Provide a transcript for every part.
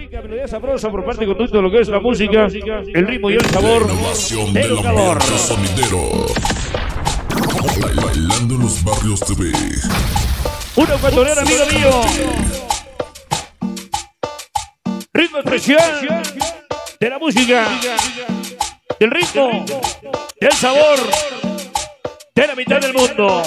rica melodía sabrosa por parte de todo lo que es la música, el ritmo y el sabor. Innovación del ambiente sonidero. Bailando en los barrios TV. Una ecuatoriana, amigo mío. Ritmo especial de la música, del ritmo, del sabor, de la mitad del mundo.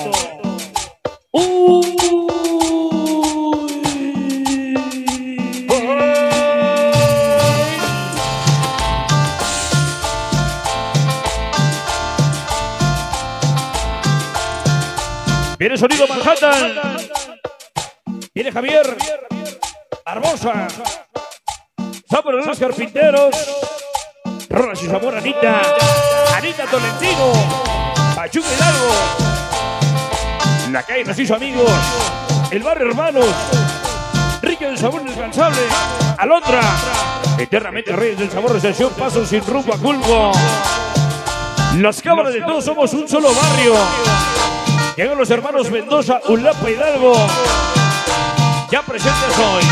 Viene sonido Manhattan. Viene Javier Barbosa. Sabor de los carpinteros. Rolas y sabor Anita. Anita Tolentino. Pachuca Hidalgo. La calle nos hizo amigos. El barrio Hermanos. Rico del sabor inalcanzable. Alondra. Eternamente Reyes del sabor. Recepción. Paso sin rumbo a Culvo. Las cámaras de todos somos un solo barrio. Llegan los hermanos Mendoza, Ulapa, Hidalgo. Ya presentes hoy.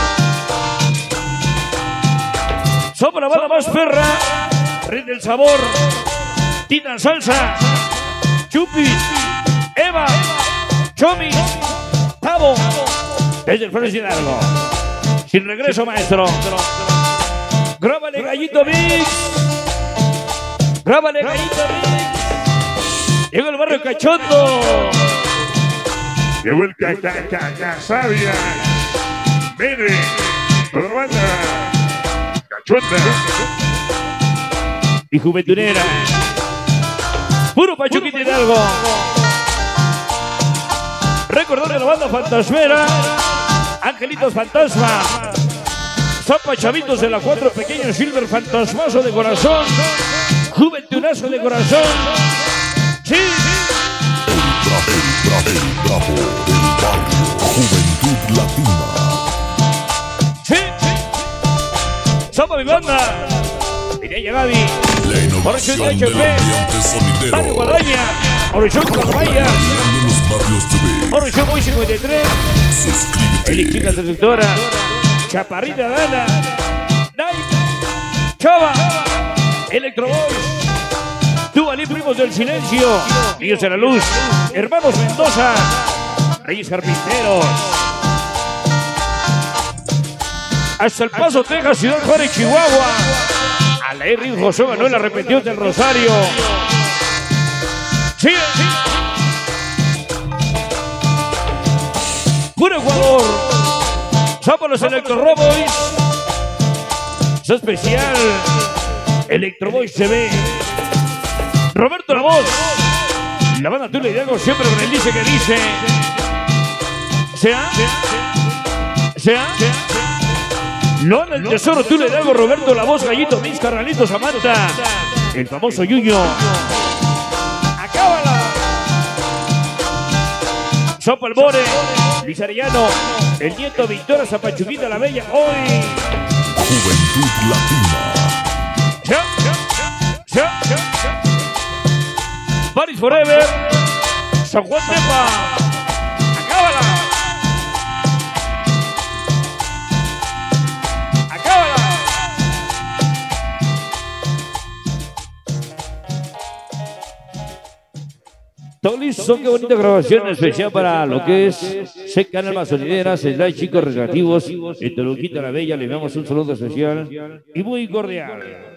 Somos la banda más perra. Rinde el sabor. Tina Salsa. Chupi. Eva. Chomi. Tavo. Desde el Flores Hidalgo. Sin regreso, maestro. Grábale, Gallito Mix. Grábale, Gallito Mix. Llegó el barrio Cachondo. Llegó el Sabia. Mire, toda la banda Cachonda y Juventunera. Puro Pachuquita Hidalgo. Recordó de la banda Fantasmera. Angelitos Fantasma. Zapa Chavitos de la 4, Pequeño Silver, Fantasmazo de corazón. Juventunazo de corazón. Sí. El bravo del barrio. Juventud Latina. Sí. Sopa mi banda. Mireya Gaby. La innovación del ambiente sonidero. Barrio Guadaña. Orichón Carvaya. Bailando en los barrios TV. Orichón Boy 53. Suscríbete. Elicina Seductora. Chaparrita Dana. Night. Chava. Electro Boys. Duvalín, Primos del Silencio, Niños de la Luz, Hermanos Mendoza, Reyes Carpinteros. Hasta El Paso, Texas, Ciudad Juárez, Chihuahua. Alain José Manuel Arrepentido del Rosario. Sí. Puro Ecuador. Somos los Electro Boys. Es especial. Electro Boys se ve. Roberto La Voz, la banda Tula Hidalgo siempre con el dice que dice. Sea. No anda el tesoro Tula Hidalgo, Roberto La Voz, Gallito Mix, Carnalito Samantha, el famoso Yuño. Acábala. Sopa el Bore, Luis Arellano, el nieto Victoria Zapachuquita la Bella, hoy. Juventud Latina. Paris Forever, San Juan Tepa, acábala. Todo listo, qué bonita grabación especial para lo que es Canal Masonideras, Slide Chicos Recreativos, en Toluquita la Bella, le damos un saludo especial y muy cordial.